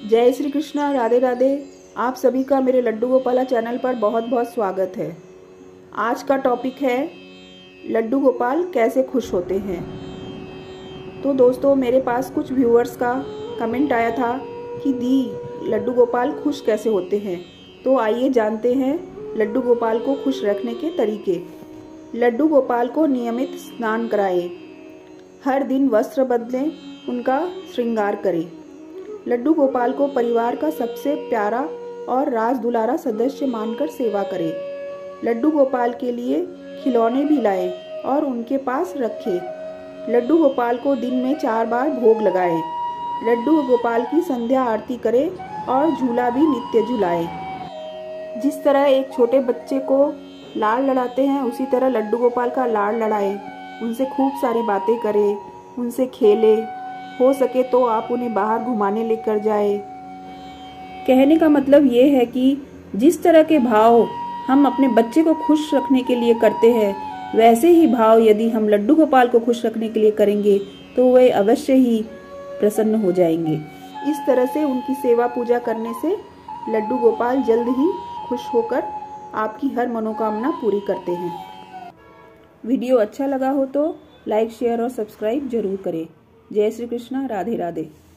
जय श्री कृष्णा, राधे राधे। आप सभी का मेरे लड्डू गोपाला चैनल पर बहुत बहुत स्वागत है। आज का टॉपिक है लड्डू गोपाल कैसे खुश होते हैं। तो दोस्तों, मेरे पास कुछ व्यूअर्स का कमेंट आया था कि दी लड्डू गोपाल खुश कैसे होते हैं। तो आइए जानते हैं लड्डू गोपाल को खुश रखने के तरीके। लड्डू गोपाल को नियमित स्नान कराएं, हर दिन वस्त्र बदलें, उनका श्रृंगार करें। लड्डू गोपाल को परिवार का सबसे प्यारा और राज दुलारा सदस्य मानकर सेवा करें। लड्डू गोपाल के लिए खिलौने भी लाएं और उनके पास रखें। लड्डू गोपाल को दिन में 4 बार भोग लगाएं। लड्डू गोपाल की संध्या आरती करें और झूला भी नित्य झुलाएं। जिस तरह एक छोटे बच्चे को लाड़ लड़ाते हैं, उसी तरह लड्डू गोपाल का लाड़ लड़ाएं। उनसे खूब सारी बातें करें, उनसे खेलें। हो सके तो आप उन्हें बाहर घुमाने लेकर जाए। कहने का मतलब ये है कि जिस तरह के भाव हम अपने बच्चे को खुश रखने के लिए करते हैं, वैसे ही भाव यदि हम लड्डू गोपाल को खुश रखने के लिए करेंगे तो वे अवश्य ही प्रसन्न हो जाएंगे। इस तरह से उनकी सेवा पूजा करने से लड्डू गोपाल जल्द ही खुश होकर आपकी हर मनोकामना पूरी करते हैं। वीडियो अच्छा लगा हो तो लाइक, शेयर और सब्सक्राइब जरूर करें। जय श्री कृष्णा, राधे राधे।